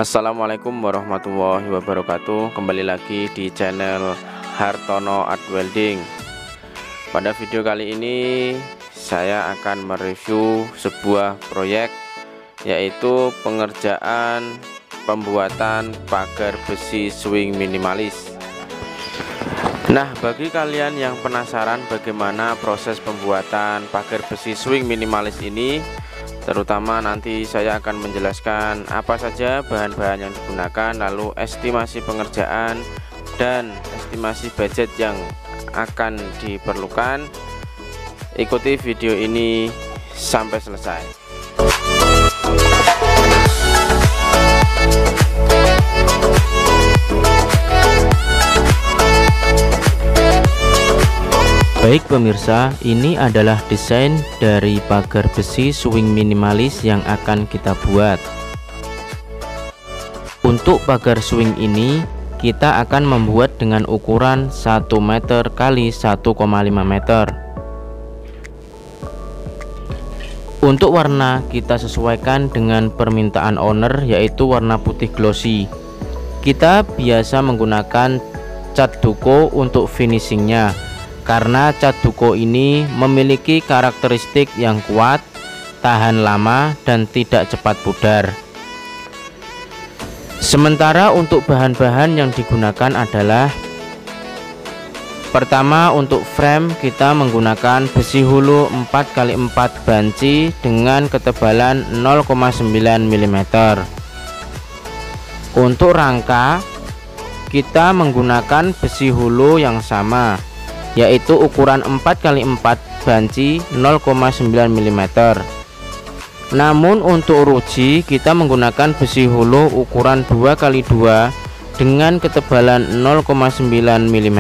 Assalamualaikum warahmatullahi wabarakatuh. Kembali lagi di channel Hartono Art Welding. Pada video kali ini saya akan mereview sebuah proyek, yaitu pengerjaan pembuatan pagar besi swing minimalis. Nah, bagi kalian yang penasaran bagaimana proses pembuatan pagar besi swing minimalis ini, terutama nanti saya akan menjelaskan apa saja bahan-bahan yang digunakan, lalu estimasi pengerjaan dan estimasi budget yang akan diperlukan. Ikuti video ini sampai selesai. Baik pemirsa, ini adalah desain dari pagar besi swing minimalis yang akan kita buat. Untuk pagar swing ini kita akan membuat dengan ukuran 1 meter x 1,5 meter. Untuk warna kita sesuaikan dengan permintaan owner, yaitu warna putih glossy. Kita biasa menggunakan cat duko untuk finishingnya, karena cat duko ini memiliki karakteristik yang kuat, tahan lama, dan tidak cepat pudar. Sementara untuk bahan-bahan yang digunakan adalah: pertama, untuk frame kita menggunakan besi hulu 4x4 banci dengan ketebalan 0,9 mm. Untuk rangka kita menggunakan besi hulu yang sama, yaitu ukuran 4x4 banci 0,9 mm. Namun untuk ruji kita menggunakan besi hulu ukuran 2x2 dengan ketebalan 0,9 mm.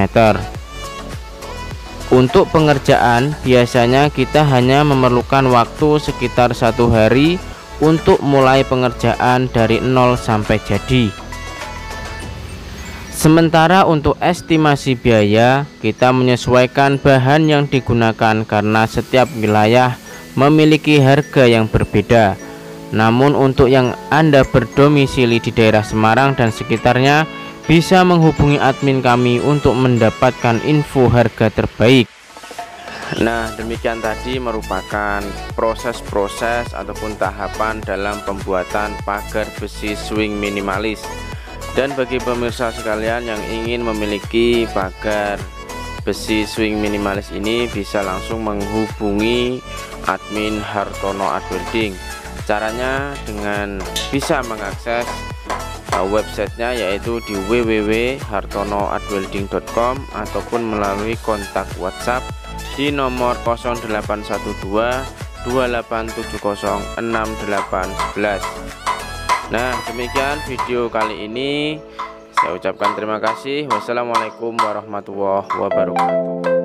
Untuk pengerjaan biasanya kita hanya memerlukan waktu sekitar 1 hari untuk mulai pengerjaan dari 0 sampai jadi. Sementara untuk estimasi biaya, kita menyesuaikan bahan yang digunakan karena setiap wilayah memiliki harga yang berbeda. Namun untuk yang Anda berdomisili di daerah Semarang dan sekitarnya, bisa menghubungi admin kami untuk mendapatkan info harga terbaik. Nah, demikian tadi merupakan proses-proses ataupun tahapan dalam pembuatan pagar besi swing minimalis. Dan bagi pemirsa sekalian yang ingin memiliki pagar besi swing minimalis ini, bisa langsung menghubungi admin Hartono Art Welding. Caranya dengan bisa mengakses websitenya, yaitu di www.hartonoartwelding.com, ataupun melalui kontak WhatsApp di nomor 0812 2870 6811. Nah, demikian video kali ini. Saya ucapkan terima kasih. Wassalamualaikum warahmatullahi wabarakatuh.